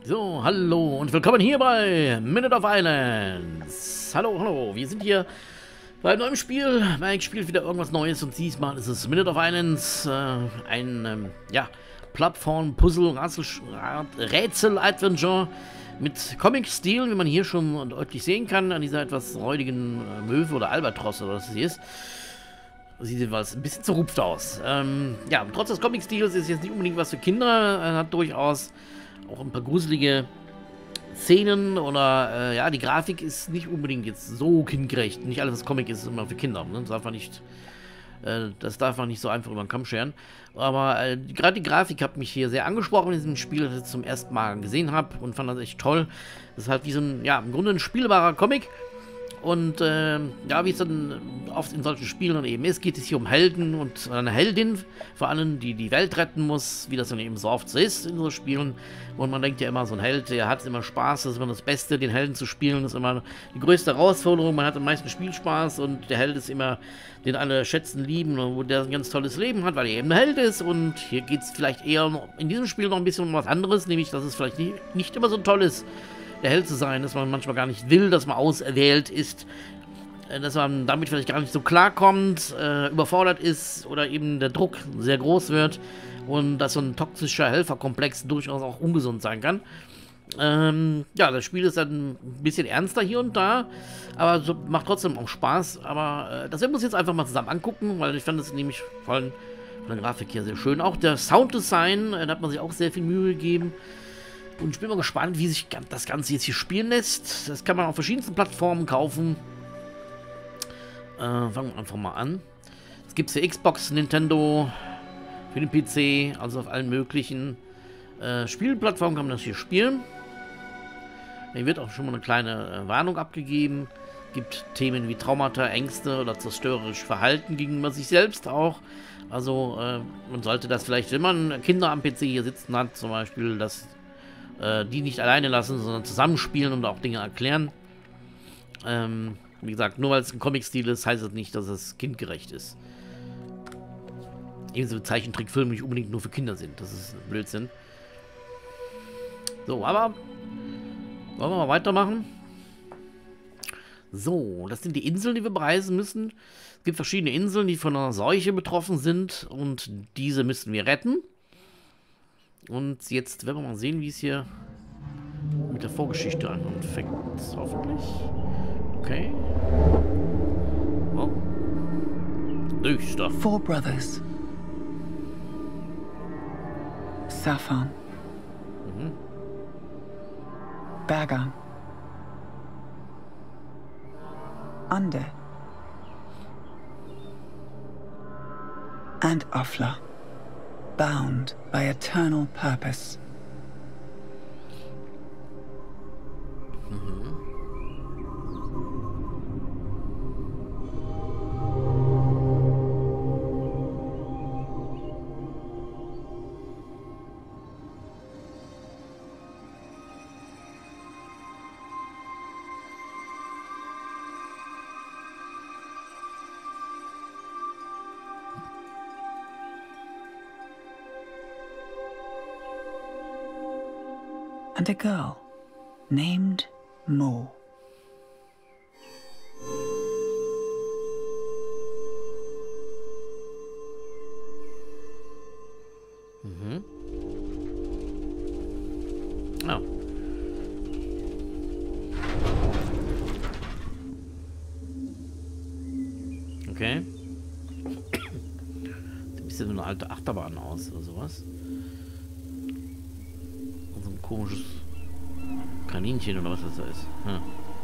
So, hallo und willkommen hier bei Minute of Islands. Hallo, hallo, wir sind hier bei einem neuen Spiel. Mike spielt wieder irgendwas Neues und diesmal ist es Minute of Islands, ja, Plattform-Puzzle-Rätsel-Adventure mit Comic-Stil, wie man hier schon deutlich sehen kann, an dieser etwas räudigen Möwe oder Albatros oder was das hier ist. Sieht jedenfalls ein bisschen zerrupft aus. Ja, trotz des Comic-Stils ist jetzt nicht unbedingt was für Kinder, hat durchaus auch ein paar gruselige Szenen oder, ja, die Grafik ist nicht unbedingt jetzt so kindgerecht. Nicht alles, was Comic ist, ist immer für Kinder. Ne? Das darf man nicht so einfach über den Kamm scheren. Aber gerade die Grafik hat mich hier sehr angesprochen in diesem Spiel, das ich zum ersten Mal gesehen habe und fand das echt toll. Das ist halt wie so ein, ja, im Grunde ein spielbarer Comic. Und ja, wie es dann oft in solchen Spielen dann eben ist, geht es hier um Helden und eine Heldin, vor allem, die die Welt retten muss, wie das dann eben so oft so ist in so Spielen. Und man denkt ja immer, so ein Held, der hat immer Spaß, das ist immer das Beste, den Helden zu spielen, das ist immer die größte Herausforderung, man hat am meisten Spielspaß und der Held ist immer, den alle schätzen, lieben und wo der ein ganz tolles Leben hat, weil er eben ein Held ist. Und hier geht es vielleicht eher in diesem Spiel noch ein bisschen um was anderes, nämlich, dass es vielleicht nicht immer so toll ist, der Held zu sein, dass man manchmal gar nicht will, dass man auserwählt ist, dass man damit vielleicht gar nicht so klarkommt, überfordert ist oder eben der Druck sehr groß wird und dass so ein toxischer Helferkomplex durchaus auch ungesund sein kann. Ja, das Spiel ist dann ein bisschen ernster hier und da, aber so, macht trotzdem auch Spaß. Aber das werden wir uns jetzt einfach mal zusammen angucken, weil ich fand es nämlich vor allem von der Grafik hier sehr schön. Auch der Sounddesign, da hat man sich auch sehr viel Mühe gegeben. Und ich bin mal gespannt, wie sich das Ganze jetzt hier spielen lässt. Das kann man auf verschiedensten Plattformen kaufen. Fangen wir einfach mal an. Es gibt für Xbox, Nintendo, für den PC, also auf allen möglichen Spielplattformen kann man das hier spielen. Hier wird auch schon mal eine kleine Warnung abgegeben. Es gibt Themen wie Traumata, Ängste oder zerstörerisches Verhalten gegenüber sich selbst auch. Also man sollte das vielleicht, wenn man Kinder am PC hier sitzen hat, zum Beispiel, die nicht alleine lassen, sondern zusammenspielen und auch Dinge erklären. Wie gesagt, nur weil es ein Comic-Stil ist, heißt es nicht, dass es kindgerecht ist. Ebenso Zeichentrickfilme nicht unbedingt nur für Kinder sind. Das ist Blödsinn. So, aber wollen wir mal weitermachen? So, das sind die Inseln, die wir bereisen müssen. Es gibt verschiedene Inseln, die von einer Seuche betroffen sind und diese müssen wir retten. Und jetzt werden wir mal sehen, wie es hier mit der Vorgeschichte anfängt. Hoffentlich. Okay. Oh. Düster. 4 brothers. Safan. Bagan. Ande. And Afla. Bound by eternal purpose. And a girl named Mo. Oh. Okay. Sieht ein bisschen wie eine alte Achterbahn aus oder sowas. So ein komisches Kaninchen oder was das da ist. Hm.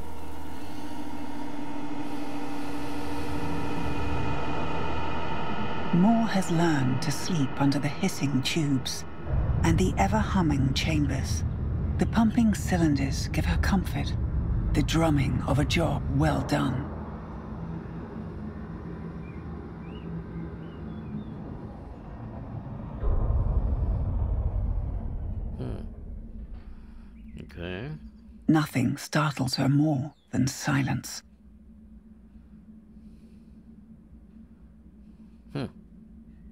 Mo has learned to sleep under the hissing tubes and the ever-humming chambers. The pumping cylinders give her comfort, the drumming of a job well done. Okay. Nothing startles her more than silence.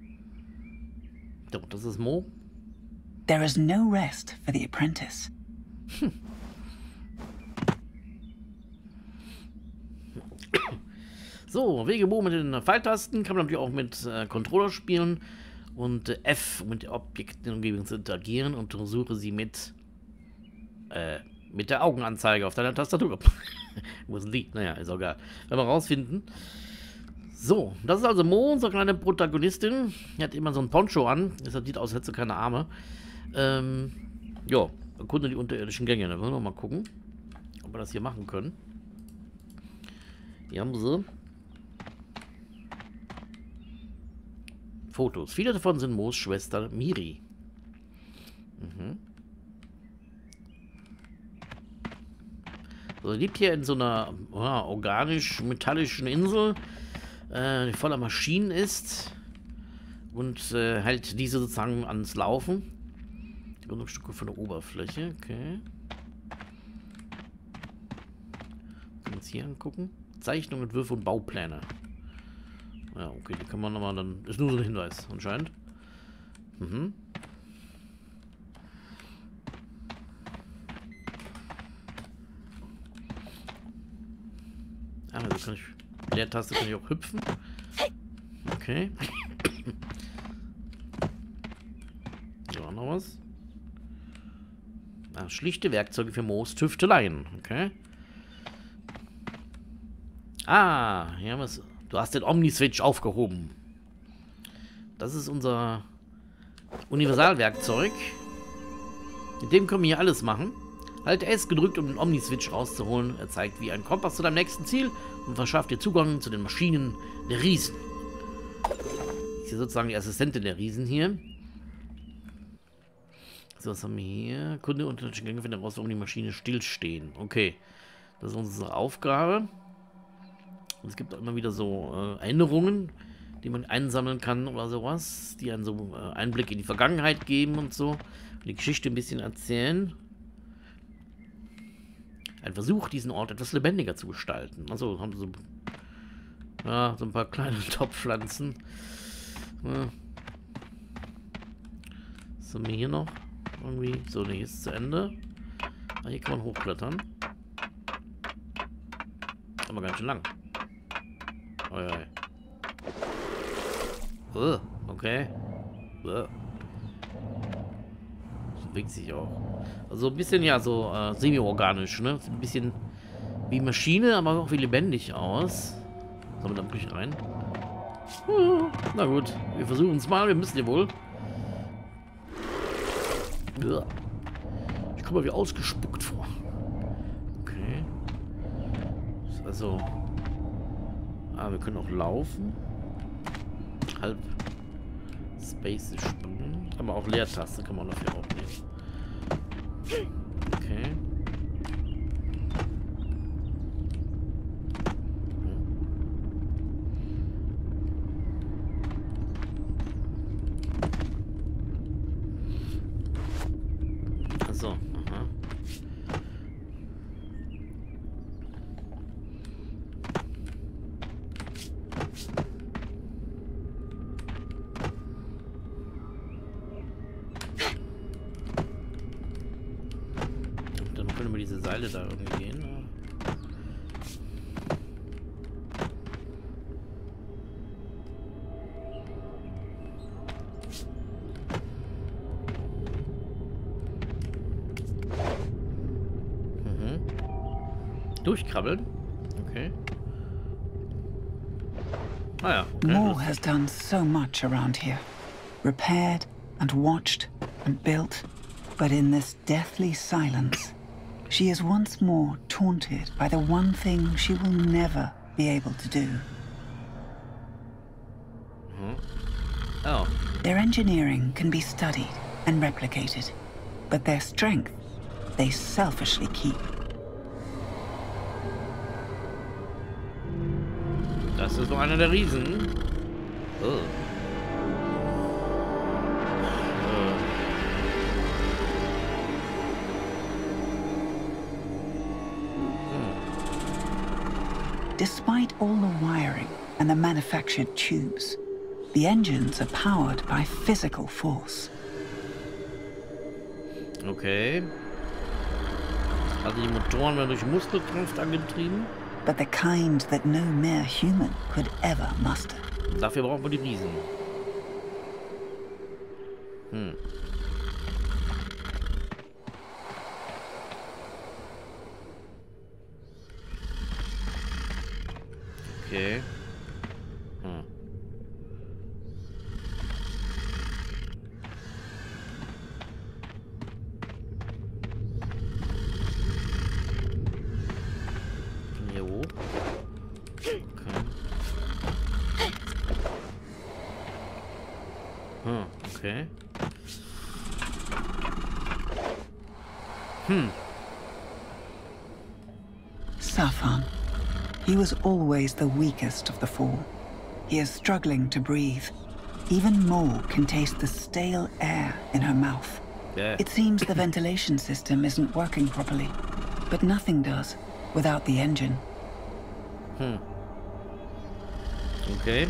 So, das ist Mo. There is no rest for the apprentice. So, WGMO mit den Pfeiltasten kann man natürlich auch mit Controller spielen. Und F, um mit den Objekten in der Umgebung zu interagieren, und untersuche sie mit der Augenanzeige auf deiner Tastatur. Wo sind die? Naja, ist auch egal. Werden wir rausfinden. So, das ist also Mo, unsere kleine Protagonistin. Die hat immer so ein Poncho an. Das sieht aus, als hätte sie keine Arme. Ja, erkunde die unterirdischen Gänge. Da wollen wir mal gucken, ob wir das hier machen können. Hier haben sie Fotos. Viele davon sind Moos Schwester Miri. So, sie lebt hier in so einer organisch-metallischen Insel, die voller Maschinen ist und hält diese sozusagen ans Laufen. Und ein Stück von der Oberfläche, okay. Können wir uns hier angucken? Zeichnungen, Entwürfe und Baupläne. Ja, okay, die kann man nochmal dann. Ist nur so ein Hinweis, anscheinend. Also kann ich. Leertaste kann ich auch hüpfen. Okay. So, noch was. Ah, schlichte Werkzeuge für Moos Tüfteleien. Okay. Ah, hier haben wir es. Du hast den Omniswitch aufgehoben. Das ist unser Universalwerkzeug. Mit dem können wir hier alles machen. Halte S gedrückt, um den Omniswitch rauszuholen. Er zeigt wie ein Kompass zu deinem nächsten Ziel und verschafft dir Zugang zu den Maschinen der Riesen. Ist hier sozusagen die Assistentin der Riesen hier. So, was haben wir hier? Kunde unter den Gängen findet heraus, warum die Maschinen stillstehen. Okay. Das ist unsere Aufgabe. Und es gibt auch immer wieder so Erinnerungen, die man einsammeln kann oder sowas, die einen so Einblick in die Vergangenheit geben und so. Und die Geschichte ein bisschen erzählen. Ein Versuch, diesen Ort etwas lebendiger zu gestalten. Also haben sie so, ja, so ein paar kleine Topfpflanzen. Ja. Was haben wir hier noch? Irgendwie. So, ne, hier ist zu Ende. Ah, hier kann man hochklettern. Aber ganz schön lang. Okay. Das bewegt sich auch. Also ein bisschen, ja, so semi-organisch, ne? Sieht ein bisschen wie Maschine, aber auch wie lebendig aus. Sollen wir da wirklich rein? Na gut, wir versuchen es mal. Wir müssen ja wohl. Ich komme mal wie ausgespuckt vor. Okay. Also. Ah, wir können auch laufen. Halb Space springen. Aber auch Leertaste kann man dafür auch nehmen. Okay. Achso, aha. Über diese Seile da irgendwie gehen. Durchkrabbeln. Okay. Ah ja. Okay. Mo has done so much around here. Repaired and watched and built. But in this deathly silence, she is once more taunted by the one thing she will never be able to do. Oh. Their engineering can be studied and replicated, but their strength they selfishly keep. Das ist so einer der Riesen. Oh. Despite all the wiring and the manufactured tubes, the engines are powered by physical force. Okay. Also die Motoren werden durch Muskelkraft angetrieben. But the kind that no mere human could ever muster. Dafür brauchen wir die Riesen. Okay. Hier hoch. Okay. Safan. He was always the weakest of the four. He is struggling to breathe. Even Mo can taste the stale air in her mouth. Yeah. It seems the ventilation system isn't working properly, but nothing does without the engine. Okay.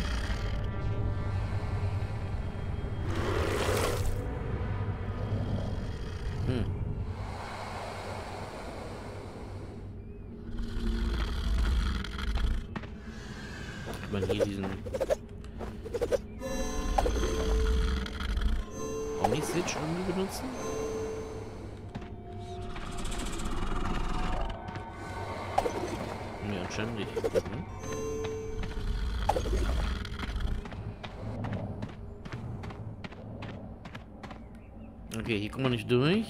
Kann man hier diesen Omni-Switch irgendwie benutzen? Ja, anscheinend nicht. Okay, hier kommen wir nicht durch.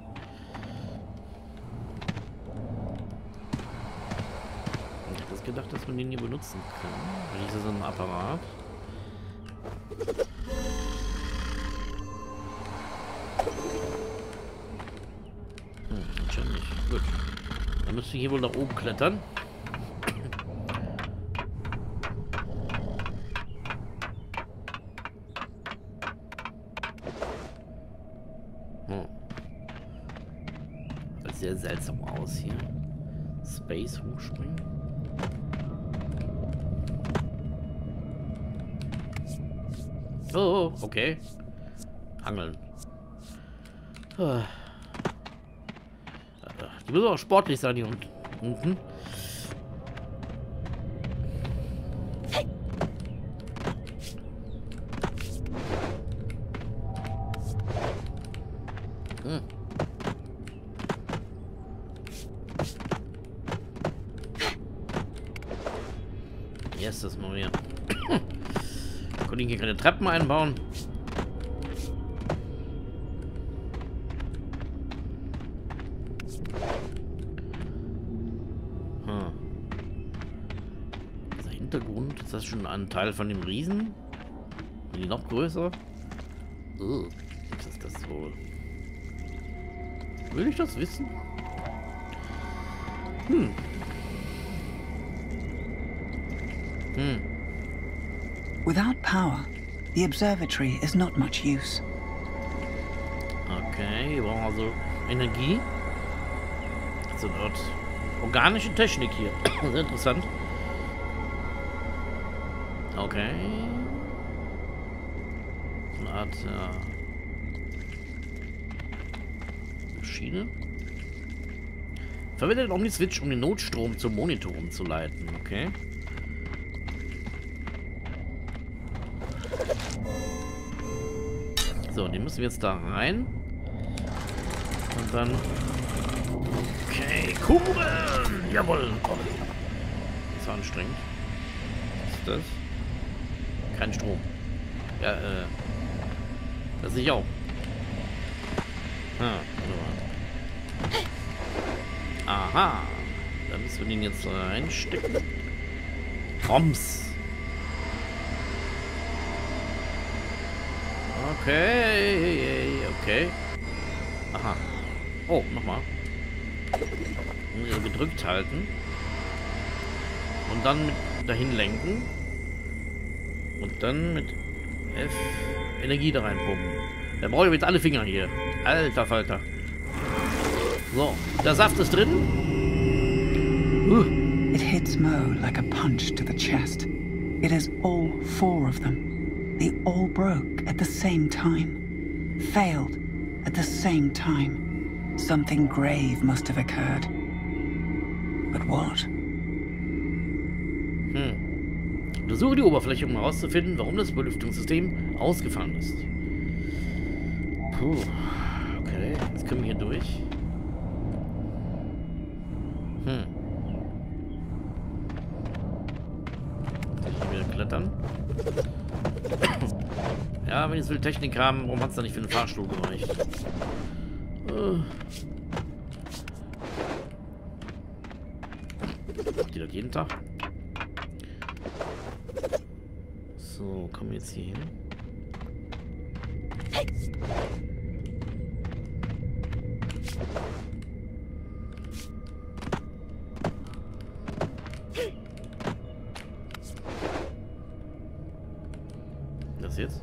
Ich hätte gedacht, dass man den hier benutzen kann. Weil hier ist so ein Apparat. Anscheinend nicht. Gut. Dann müsst ihr hier wohl nach oben klettern. Das sieht sehr seltsam aus hier. Space hochspringen. Oh, okay. Angeln. Die müssen auch sportlich sein hier unten. Yes, das mal wieder. Konnte hier keine Treppen einbauen. Dieser Hintergrund, ist das schon ein Teil von dem Riesen? Sind die noch größer? Was ist das wohl? Will ich das wissen? Without power, the observatory is not much use. Okay, wir brauchen also Energie. So eine Art organische Technik hier. Sehr interessant. Okay. So eine Art Maschine. Verwendet Omni-Switch, um den Notstrom zum Monitor umzuleiten. Okay. So, den müssen wir jetzt da rein. Und dann... Okay, Kugeln! Jawohl! Oh, das war anstrengend. Was ist das? Kein Strom. Ja, das sehe ich auch. Aha. Da müssen wir den jetzt reinstecken. Roms. Okay, okay. Aha. Oh, nochmal. Gedrückt halten. Und dann mit dahin lenken. Und dann mit F Energie da reinpumpen. Da brauche ich jetzt alle Finger hier. Alter Falter. So, der Saft ist drin. It hits Mo like a punch to the chest. It is all four of them. They all broke at the same time. Failed at the same time. Something grave must have occurred. But what? Untersuche die Oberfläche, um herauszufinden, warum das Belüftungssystem ausgefallen ist. Puh. Okay, jetzt können wir hier durch. Soll ich hier wieder klettern? Ja, wenn ich so viel Technik haben, warum hat es da nicht für den Fahrstuhl gereicht? Macht die das jeden Tag? So, kommen wir jetzt hier hin. Das jetzt?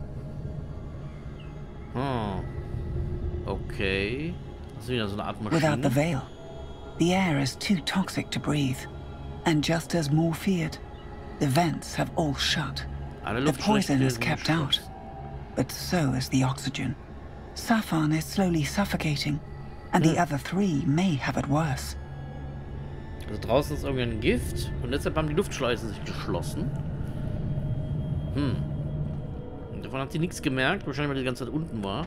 Okay. Das ist wieder so eine Art Maschine. Without the veil, the air is too toxic to breathe. And just as Moore feared, the vents have all shut. The poison is kept out, but so is the oxygen. Safan is slowly suffocating, and the other three may have it worse. Also draußen ist irgendwie ein Gift und deshalb haben die Luftschleusen sich geschlossen. Davon hat sie nichts gemerkt, wahrscheinlich weil die ganze Zeit unten war.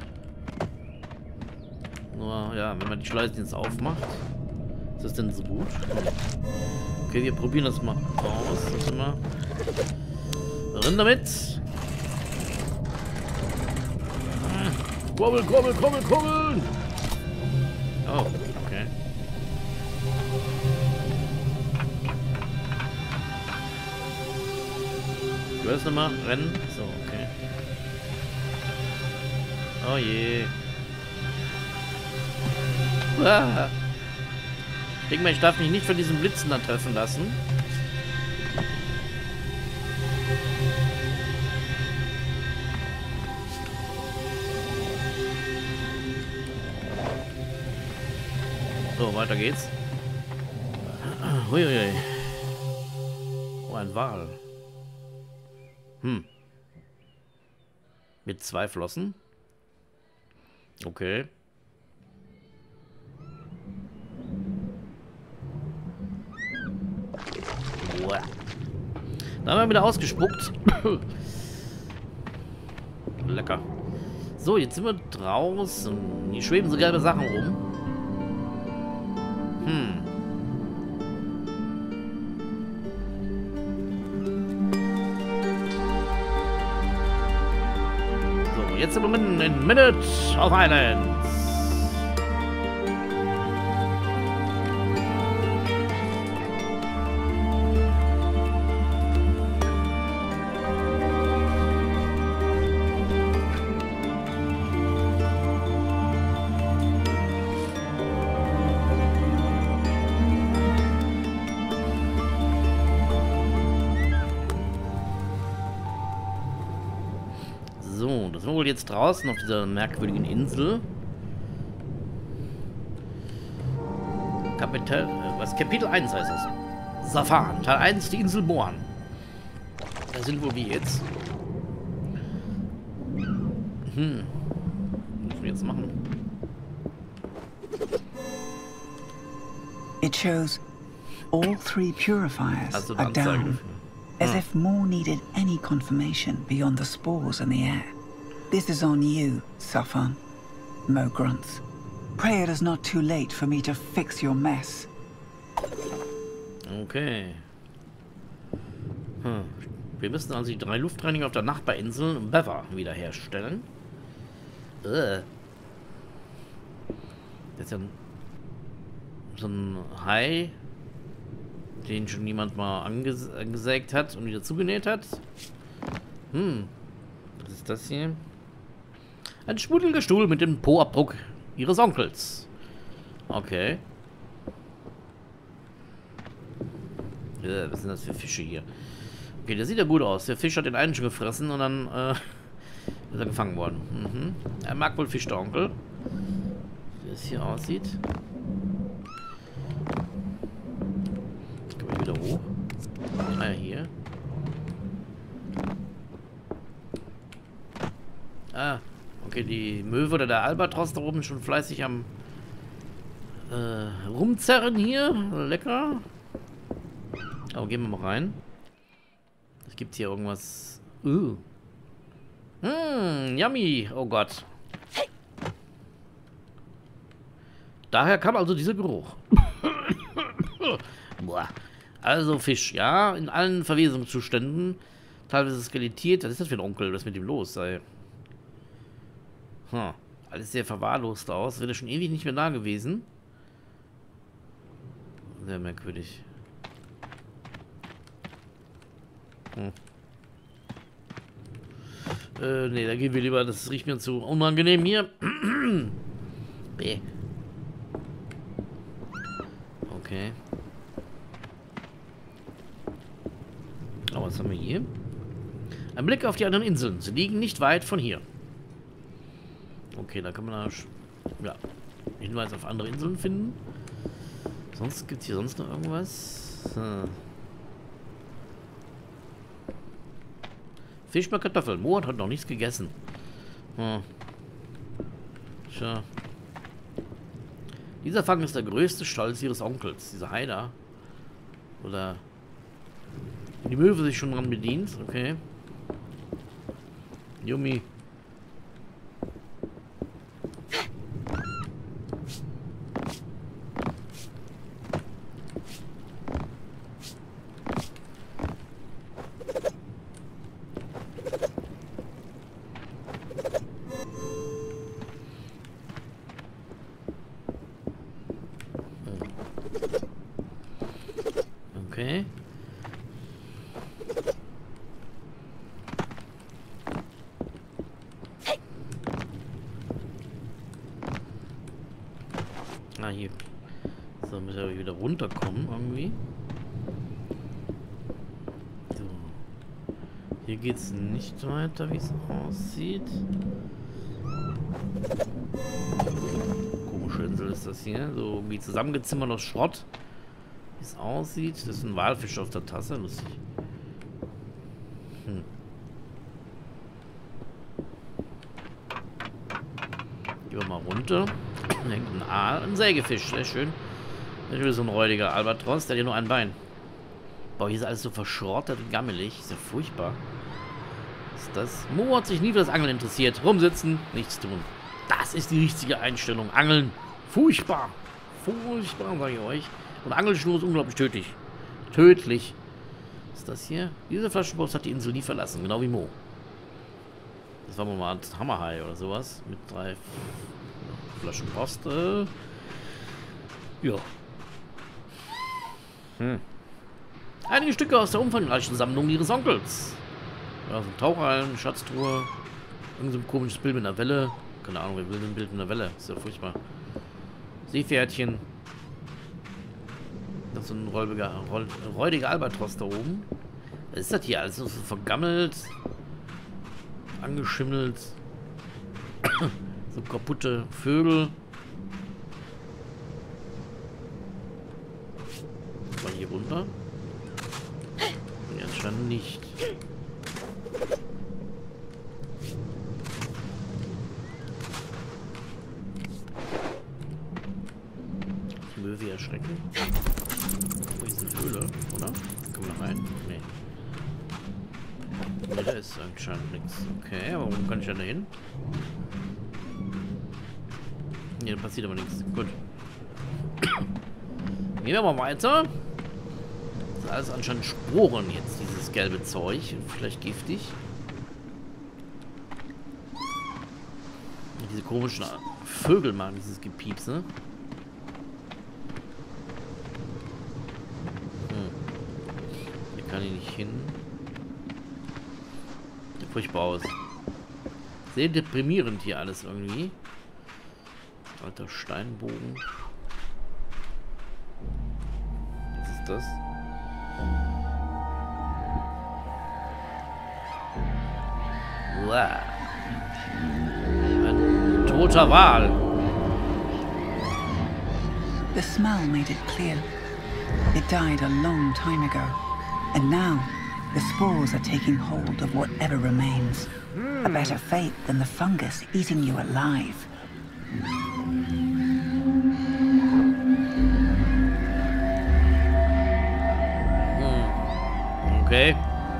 Nur, ja, wenn man die Schleusen jetzt aufmacht, ist das denn so gut? Okay, wir probieren das mal aus. Warte mal. Rein damit! Kurbel, kurbel, kurbel, kurbeln! Oh, okay. Du willst nochmal rennen? So, okay. Oh je. Ah. Ich denke mal, ich darf mich nicht von diesen Blitzen da treffen lassen. So, weiter geht's. Huiuiui. Oh, ein Wal. Mit 2 Flossen. Okay. Boah. Da haben wir wieder ausgespuckt. Lecker. So, jetzt sind wir draußen. Hier schweben so gelbe Sachen rum. So, jetzt sind wir mitten in Minute of Islands. So, das sind wir wohl jetzt draußen auf dieser merkwürdigen Insel. Kapitel 1 heißt es. Safan, Teil 1, die Insel Moan. Da sind wohl wir jetzt. Was müssen wir jetzt machen? It shows all 3 purifiers Also are Anzeige down. dafür. As if Moore needed any confirmation beyond the spores in the air. This is on you, Safan. Mo grunts. Pray it is not too late for me to fix your mess. Okay. Wir müssen also die 3 Luftreiniger auf der Nachbarinsel Bever wiederherstellen. Das ist ja so ein Hai, den schon jemand mal angesägt hat und wieder zugenäht hat. Was ist das hier? Ein schmuddeliger Stuhl mit dem Po-Abdruck ihres Onkels. Okay. Was sind das für Fische hier? Okay, der sieht ja gut aus. Der Fisch hat den einen schon gefressen und dann ist er gefangen worden. Er mag wohl Fisch, der Onkel. Wie es hier aussieht. Wieder hoch. Ah ja, hier. Ah, okay, die Möwe oder der Albatros da oben schon fleißig am rumzerren hier. Lecker. Aber gehen wir mal rein. Es gibt hier irgendwas. Yummy. Oh Gott. Daher kam also dieser Geruch. Boah. Also Fisch, ja. In allen Verwesungszuständen. Teilweise skelettiert. Was ist das für ein Onkel? Was ist mit ihm los sei? Alles sehr verwahrlost aus. Wird er schon ewig nicht mehr da gewesen. Sehr merkwürdig. Ne, da gehen wir lieber. Das riecht mir zu unangenehm hier. Bäh. Okay. Aber was haben wir hier? Ein Blick auf die anderen Inseln. Sie liegen nicht weit von hier. Okay, da kann man da Hinweise auf andere Inseln finden. Sonst gibt es hier sonst noch irgendwas. Fisch mit Kartoffeln. Mo hat heute noch nichts gegessen. Tja. Dieser Fang ist der größte Stolz ihres Onkels. Dieser Haider. Oder die Möwe sich schon dran bedient. Okay. Yummy. Okay. Ah, hier. So, müssen wir wieder runterkommen irgendwie. So. Hier geht es nicht weiter, wie es aussieht. Komische Insel ist das hier. So wie zusammengezimmert aus Schrott. Wie es aussieht. Das ist ein Walfisch auf der Tasse. Lustig. Gehen wir mal runter. Da hängt ein Aal. Ein Sägefisch. Sehr schön. Das ist so ein räudiger Albatros. Der hat ja nur ein Bein. Boah, hier ist alles so verschrottet und gammelig. Ist ja furchtbar. Was ist das? Mo hat sich nie für das Angeln interessiert. Rumsitzen, nichts tun. Das ist die richtige Einstellung. Angeln. Furchtbar. Furchtbar, sage ich euch. Und Angelschnur ist unglaublich tödlich. Tödlich. Was ist das hier? Dieser Flaschenpost hat die Insel nie verlassen. Genau wie Mo. Das war mal ein Hammerhai oder sowas. Mit 3 Flaschen Post. Ja. Einige Stücke aus der umfangreichen Sammlung ihres Onkels. Ja, so ein Tauchhalm, Schatztruhe. Irgend so ein komisches Bild mit einer Welle. Keine Ahnung, wer will ein Bild mit einer Welle? Ist ja furchtbar. Seepferdchen. Noch so ein räudiger Albatros da oben. Was ist das hier? Alles so vergammelt. Angeschimmelt. So kaputte Vögel. Mal hier runter. Nee, anscheinend nicht. Die Möwe erschrecken. Wo ist eine Höhle, oder? Können wir rein? Nee. Nee, da ist anscheinend nichts. Okay, aber warum kann ich denn da hin? Hier passiert aber nichts. Gut. Gehen wir mal weiter. Das ist alles anscheinend Sporen jetzt, dieses gelbe Zeug. Vielleicht giftig. Diese komischen Vögel machen dieses Gepiepse. Hier kann ich nicht hin. Sieht furchtbar aus. Sehr deprimierend hier alles irgendwie. Alter Steinbogen. Was ist das? Wow. Ein toter Wal. The smell made it clear. It died a long time ago. And now, the spores are taking hold of whatever remains. A better fate than the fungus eating you alive. Okay.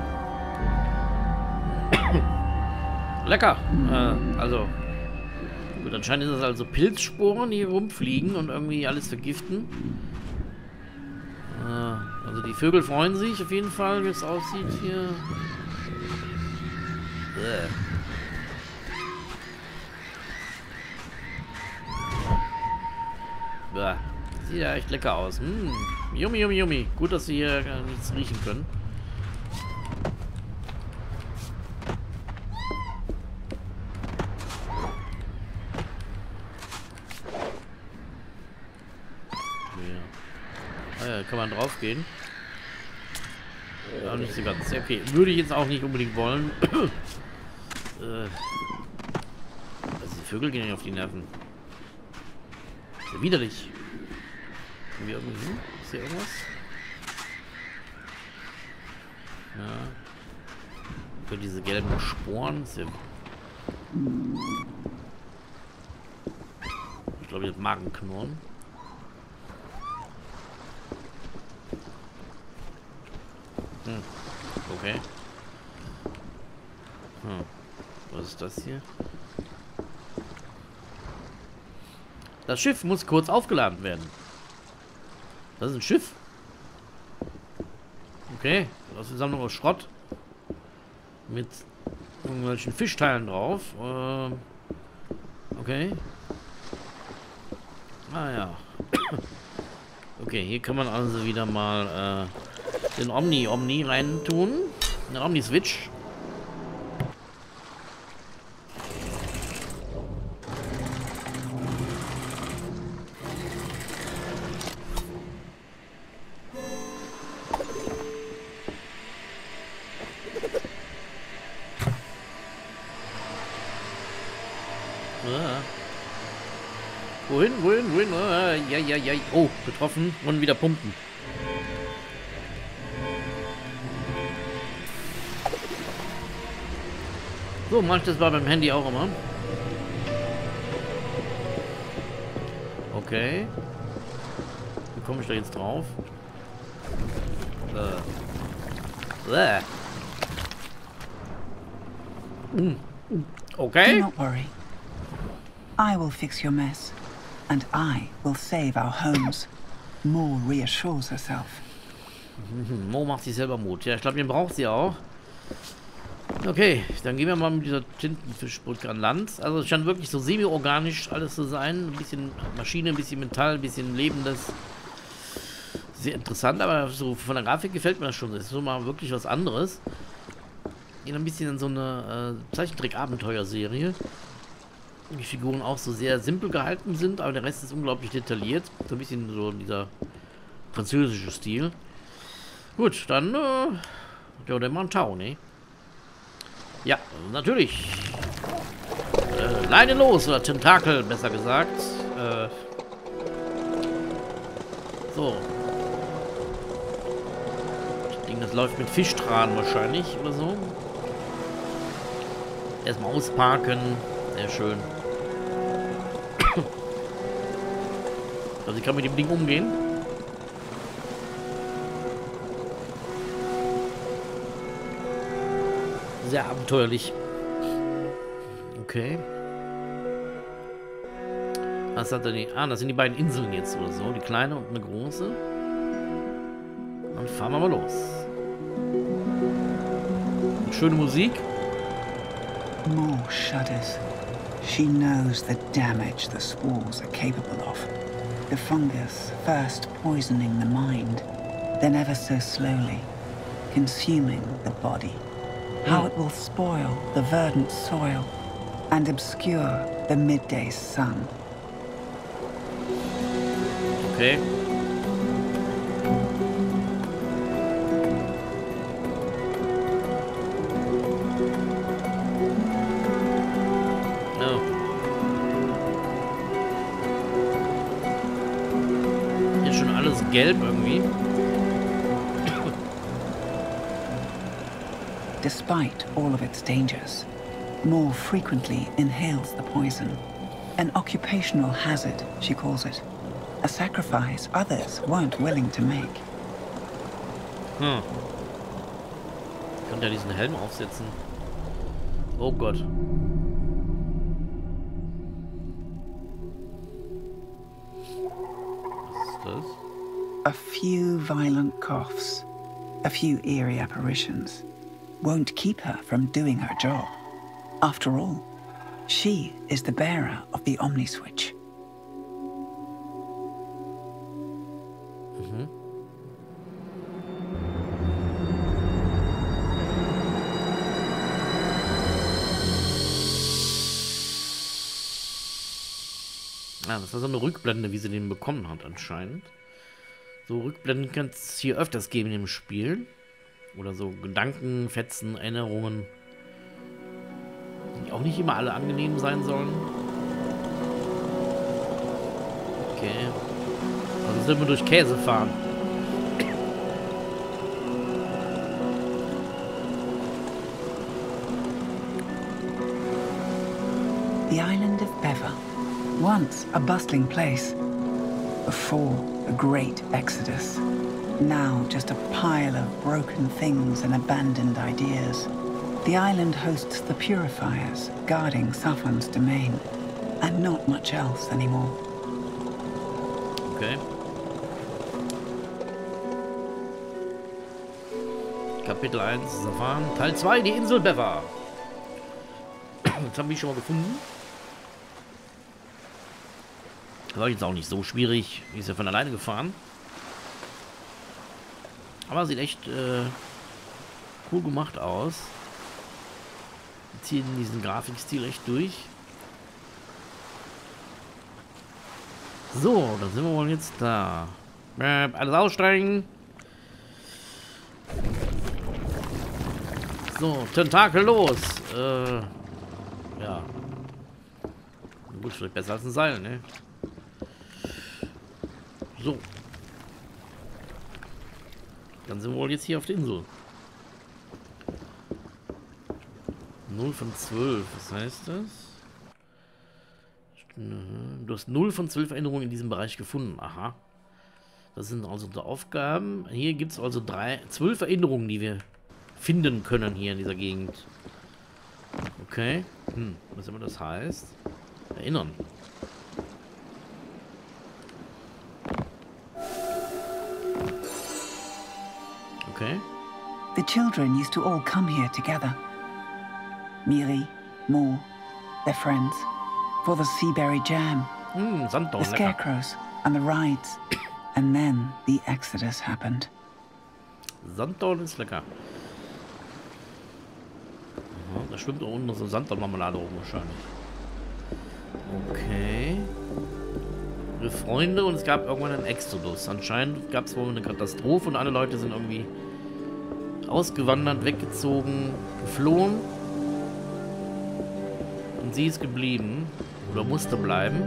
Lecker. Also. Gut, anscheinend ist es also Pilzsporen, die hier rumfliegen und irgendwie alles vergiften. Also die Vögel freuen sich auf jeden Fall, wie es aussieht hier. Sieht ja echt lecker aus. Yummy, yummy, yummy. Gut, dass sie hier gar nichts riechen können. Ja. Kann man drauf gehen. Ja, nicht so ganz. Okay, würde ich jetzt auch nicht unbedingt wollen. Also die Vögel gehen ja auf die Nerven. Ist ja widerlich. Können wir irgendwie hin? Ist hier irgendwas? Ja. Für diese gelben Sporen. Ist ja ich glaube, jetzt Magenknurren. Okay. Was ist das hier? Das Schiff muss kurz aufgeladen werden. Das ist ein Schiff. Okay. Das ist Sammlung aus Schrott. Mit irgendwelchen Fischteilen drauf. Okay. Ah ja. Okay, hier kann man also wieder mal den Omni rein tun. Den Omni-Switch. Wohin? Ja. Oh, getroffen und wieder pumpen. So mache ich das beim Handy auch immer. Okay. Wie komme ich da jetzt drauf? Okay. Do not worry. I will fix your mess. And I will save our homes. Mo reassures herself. Mo macht sich selber Mut. Ja, ich glaube, den braucht sie auch. Okay, dann gehen wir mal mit dieser Tintenfischbrücke an Land. Also es scheint wirklich so semi-organisch alles zu sein. Ein bisschen Maschine, ein bisschen Metall, ein bisschen Lebendes. Sehr interessant, aber so von der Grafik gefällt mir das schon. Das ist so mal wirklich was anderes. Geht ein bisschen in so eine Zeichentrick-Abenteuer-Serie. Die Figuren auch so sehr simpel gehalten sind, aber der Rest ist unglaublich detailliert. So ein bisschen so dieser französische Stil. Gut, dann ja, der Montau, ne? Ja, natürlich. Leine los, oder Tentakel, besser gesagt. So. Das Ding, das läuft mit Fischtran wahrscheinlich, oder so. Erstmal ausparken. Sehr schön. Also ich kann mit dem Ding umgehen. Sehr abenteuerlich. Okay. Was hat er die? Ah, das sind die beiden Inseln jetzt oder so. Die kleine und eine große. Dann fahren wir mal los. Und schöne Musik. Mo shudders. She knows the damage the spores are capable of. The fungus first poisoning the mind, then ever so slowly consuming the body. How it will spoil the verdant soil and obscure the midday sun. Okay. Oh. Hier ist schon alles gelb irgendwie. Despite all of its dangers, Mo frequently inhales the poison. An occupational hazard, she calls it. A sacrifice others weren't willing to make. Ich könnte ja diesen Helm aufsetzen. Oh Gott. Was ist das? A few violent coughs, a few eerie apparitions, won't keep her from doing her job. After all, she is the bearer of the Omniswitch. Ja, das war so eine Rückblende, wie sie den bekommen hat anscheinend. So Rückblenden kann es hier öfters geben in dem Spiel. Oder so Gedankenfetzen, Erinnerungen. Die auch nicht immer alle angenehm sein sollen. Okay. Also sind wir durch Käse fahren. The island of Bever, once a bustling place, before a great exodus, now just a pile of broken things and abandoned ideas. The island hosts the Purifiers, guarding Safon's domain, and not much else anymore. Okay. Kapitel 1, Safan. Teil 2, die Insel Bever. Jetzt haben wir schon mal gefunden. Das war jetzt auch nicht so schwierig. Die ist ja von alleine gefahren. Aber sieht echt cool gemacht aus. Wir ziehen diesen Grafikstil echt durch. So, dann sind wir wohl jetzt da. Alles aussteigen. So, Tentakel los. Ja. Gut, vielleicht besser als ein Seil, ne? So. Dann sind wir wohl jetzt hier auf der Insel. 0 von 12, was heißt das? Du hast 0 von 12 Erinnerungen in diesem Bereich gefunden. Aha. Das sind also unsere Aufgaben. Hier gibt es also 12 Erinnerungen, die wir finden können hier in dieser Gegend. Okay. Was immer das heißt. Erinnern. Okay. The children used to all come here together. Miri, Moore, their friends, for the Seaberry Jam, Sanddorn, the scarecrows, and the rides. And then the exodus happened. Sanddorn ist lecker. Aha, da schwimmt da unten so Sanddornmarmelade rum wahrscheinlich. Okay. Wir Freunde und es gab irgendwann einen Exodus. Anscheinend gab es wohl eine Katastrophe und alle Leute sind irgendwie ausgewandert, weggezogen, geflohen. Und sie ist geblieben. Oder musste bleiben.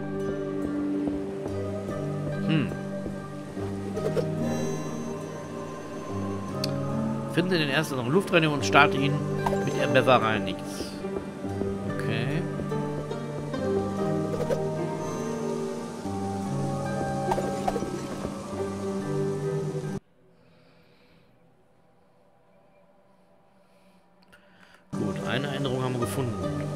Finde den ersten noch Luftreinigung und starte ihn mit der Bever reinigt. Okay. Gut, eine Änderung haben wir gefunden.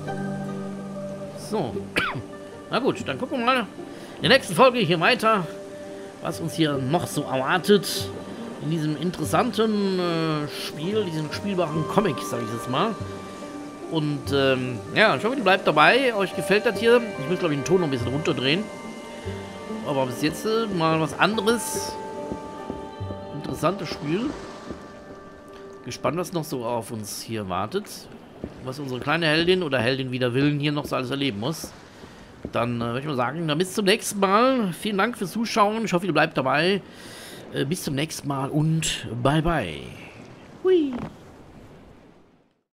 So. Na gut, dann gucken wir mal in der nächsten Folge hier weiter, was uns hier noch so erwartet. In diesem interessanten Spiel, diesem spielbaren Comic, sage ich jetzt mal. Und ja, ich hoffe, ihr bleibt dabei. Euch gefällt das hier. Ich muss, glaube ich, den Ton noch ein bisschen runterdrehen. Aber bis jetzt mal was anderes. Interessantes Spiel. Gespannt, was noch so auf uns hier wartet. Was unsere kleine Heldin oder Heldin wider Willen hier noch so alles erleben muss. Dann würde ich mal sagen, dann bis zum nächsten Mal. Vielen Dank fürs Zuschauen. Ich hoffe, ihr bleibt dabei. Bis zum nächsten Mal und bye bye. Hui.